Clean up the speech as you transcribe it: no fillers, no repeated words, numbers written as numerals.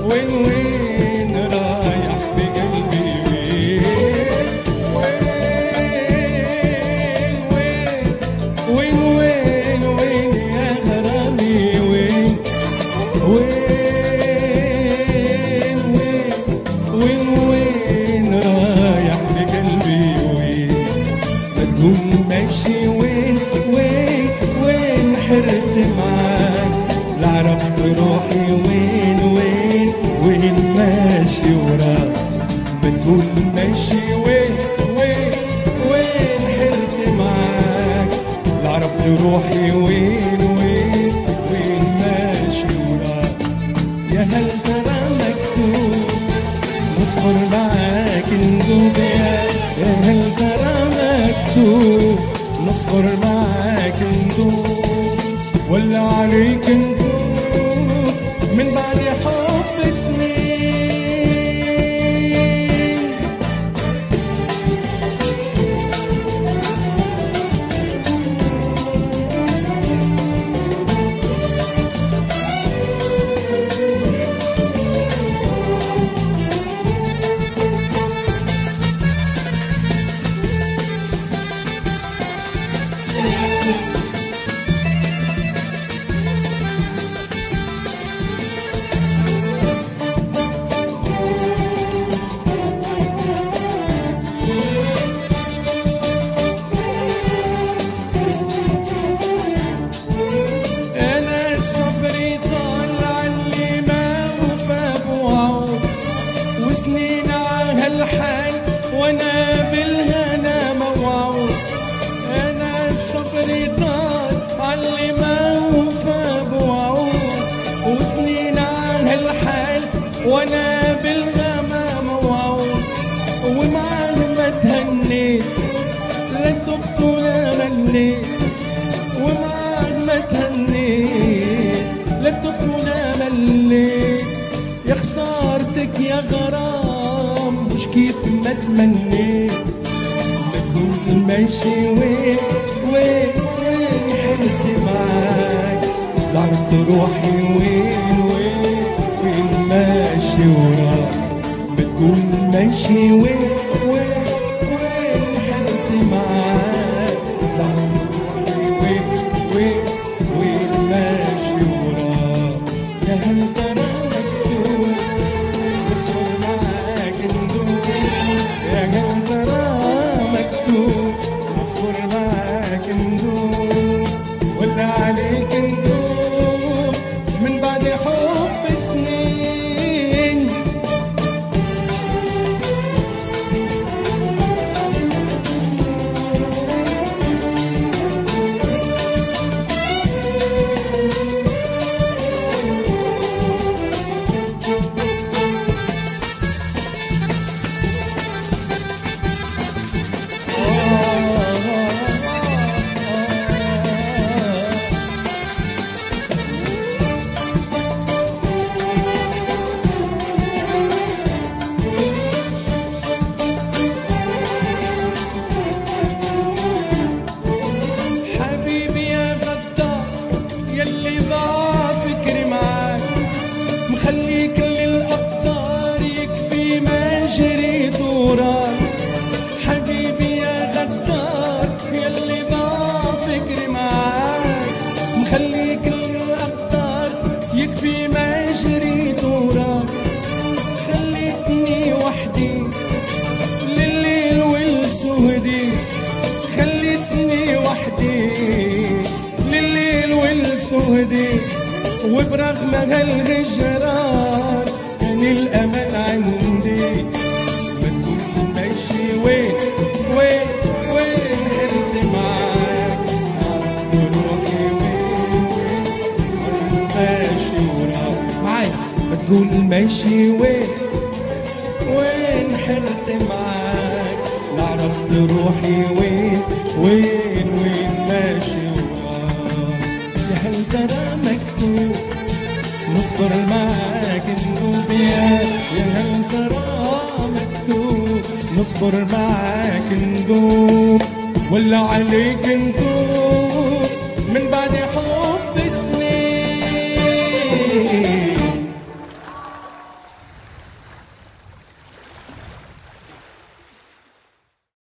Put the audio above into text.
وين وين رايح بقلبي وين وين وين يا غرامي وين وين وين وين رايح بقلبي وين ما تكون ماشي وين وين وين حرت معاك لا عرفت روحي وين وين وين ماشي وراك ما تكون ماشي وين وين وين حرت معاك لا عرفت روحي وين وين وين ماشي وراك يا هل ترى مكتوب نصبر معاك ندوب يا هل ترى مكتوب نصبر معاك ندوب ولا عليك ندوب من بعد حب سنين صبري طال علي ما وفى بوعود وسنين عهالحال وانا بالهنا موعود انا صبري طال علي ما وفى بوعود وسنين عهالحال وانا بالهنا موعود ومعاه ما تهنيت لا تبت ولا مليت ومعاه ما تهنيت لا تبت ولا مليت يا خسارتك يا غرام مش كيف ما تمنيت ما تقول ماشي وين وين وين حلت معاك لا عرفت روحي وين وين وين ماشي وراك ما تقول ماشي وين وين وين حلت معاك لا عرفت روحي وين وين ماشي وراك يا هل ترى مكتوب نصبر معاك ندوب يا هل ترى مكتوب نصبر معاك ندوب ولا عليك ندوب من بعد حب سنين خليك للأقدار يكفي ما جريت وراك حبيبي يا غدار يلي ضاع فكري معاك مخليك للأقدار يكفي ما جريت وراك خليتني وحدي لليل والسهدي خليتني وحدي لليل والسهدي وبرغم هالهجران كان الأمل عندي ما تكون ماشي وين وين وين حرت معاك عرفت روحي وين وين ماشي وراك معايا ما تكون ماشي وين وين حرت معاك لا عرفت روحي وين وين وين ماشي وراك يا هل ترى مكتوب نصبر معاك ندوب يا هل ترى مكتوب نصبر معاك ندوب ولا عليك ندوب